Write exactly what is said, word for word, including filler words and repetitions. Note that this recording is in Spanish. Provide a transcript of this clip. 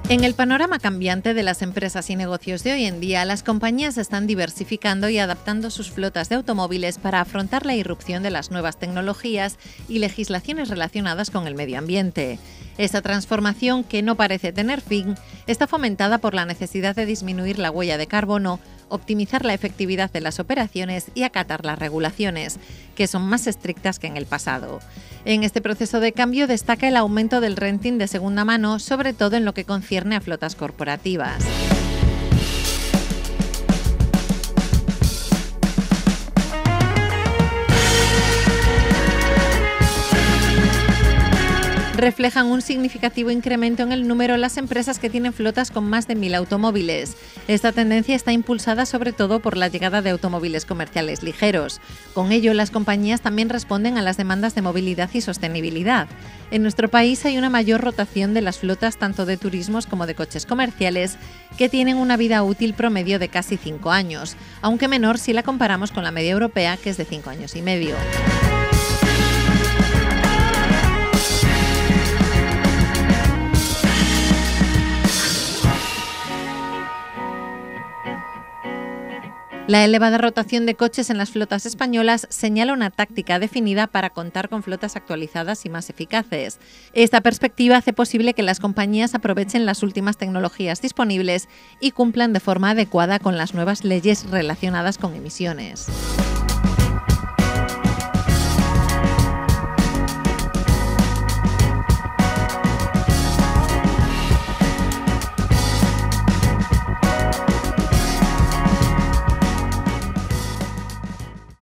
En el panorama cambiante de las empresas y negocios de hoy en día, las compañías están diversificando y adaptando sus flotas de automóviles para afrontar la irrupción de las nuevas tecnologías y legislaciones relacionadas con el medio ambiente. Esta transformación, que no parece tener fin, está fomentada por la necesidad de disminuir la huella de carbono, optimizar la efectividad de las operaciones y acatar las regulaciones, que son más estrictas que en el pasado. En este proceso de cambio destaca el aumento del renting de segunda mano, sobre todo en lo que concierne a flotas corporativas. Reflejan un significativo incremento en el número de las empresas que tienen flotas con más de mil automóviles. Esta tendencia está impulsada sobre todo por la llegada de automóviles comerciales ligeros. Con ello, las compañías también responden a las demandas de movilidad y sostenibilidad. En nuestro país hay una mayor rotación de las flotas tanto de turismos como de coches comerciales, que tienen una vida útil promedio de casi cinco años, aunque menor si la comparamos con la media europea, que es de cinco años y medio. La elevada rotación de coches en las flotas españolas señala una táctica definida para contar con flotas actualizadas y más eficaces. Esta perspectiva hace posible que las compañías aprovechen las últimas tecnologías disponibles y cumplan de forma adecuada con las nuevas leyes relacionadas con emisiones.